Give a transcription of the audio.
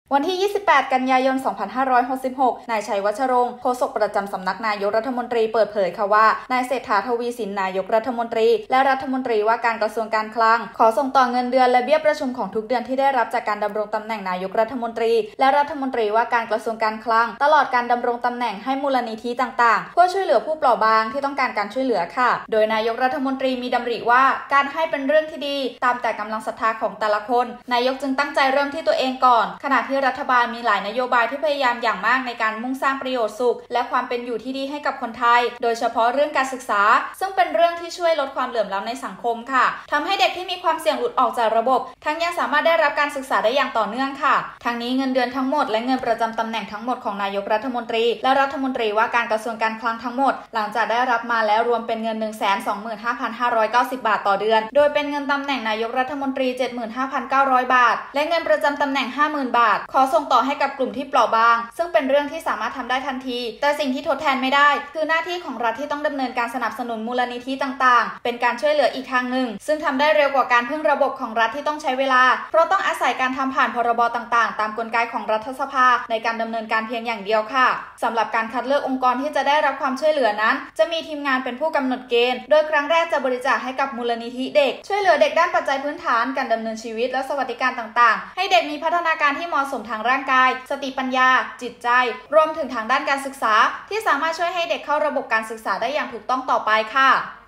วันที่ 28 กันยายน 2566 นายชัยวัชรงค์โฆษกประจำสำนักนายกรัฐมนตรีเปิดเผยค่ะว่านายเศรษฐา ทวีสินนายกรัฐมนตรีและรัฐมนตรีว่าการกระทรวงการคลังขอส่งต่อเงินเดือนและเบี้ยประชุมของทุกเดือนที่ได้รับจากการดำรงตำแหน่งนายกรัฐมนตรีและรัฐมนตรีว่าการกระทรวงการคลังตลอดการดำรงตำแหน่งให้มูลนิธิต่างๆเพื่อช่วยเหลือผู้เปราะบางที่ต้องการการช่วยเหลือค่ะโดยนายกรัฐมนตรีมีดำริว่าการให้เป็นเรื่องที่ดีตามแต่กำลังศรัทธาของแต่ละคนนายกจึงตั้งใจเริ่มที่ตัวเองก่อนขณะที่รัฐบาลมีหลายนโยบายที่พยายามอย่างมากในการมุ่งสร้างประโยชน์สุขและความเป็นอยู่ที่ดีให้กับคนไทยโดยเฉพาะเรื่องการศึกษาซึ่งเป็นเรื่องที่ช่วยลดความเหลื่อมล้ำในสังคมค่ะทำให้เด็กที่มีความเสี่ยงหลุดออกจากระบบทั้งยังสามารถได้รับการศึกษาได้อย่างต่อเนื่องค่ะทั้งนี้เงินเดือนทั้งหมดและเงินประจำตำแหน่งทั้งหมดของนายกรัฐมนตรีและรัฐมนตรีว่าการกระทรวงการคลังทั้งหมดหลังจากได้รับมาแล้วรวมเป็นเงิน 125,590 บาทต่อเดือนโดยเป็นเงินตำแหน่งนายกรัฐมนตรี 75,900 บาทและเงินประจำตำแหน่ง 50,000 บาทขอส่งต่อให้กับกลุ่มที่เปราะบางซึ่งเป็นเรื่องที่สามารถทำได้ทันทีแต่สิ่งที่ทดแทนไม่ได้คือหน้าที่ของรัฐที่ต้องดำเนินการสนับสนุนมูลนิธิต่างๆเป็นการช่วยเหลืออีกทางหนึ่งซึ่งทำได้เร็วกว่าการพึ่งระบบของรัฐที่ต้องใช้เวลาเพราะต้องอาศัยการทำผ่านพรบต่างๆตามกลไกของรัฐสภาในการดำเนินการเพียงอย่างเดียวค่ะสำหรับการคัดเลือกองค์กรที่จะได้รับความช่วยเหลือนั้นจะมีทีมงานเป็นผู้กำหนดเกณฑ์โดยครั้งแรกจะบริจาคให้กับมูลนิธิเด็กช่วยเหลือเด็กด้านปัจจัยพื้นฐานการดำเนินชีวิตและสวัสดิการต่างๆให้เด็กมีพัฒนาการที่เหมาะสมทางร่างกายสติปัญญาจิตใจรวมถึงทางด้านการศึกษาที่สามารถช่วยให้เด็กเข้าระบบการศึกษาได้อย่างถูกต้องต่อไปค่ะ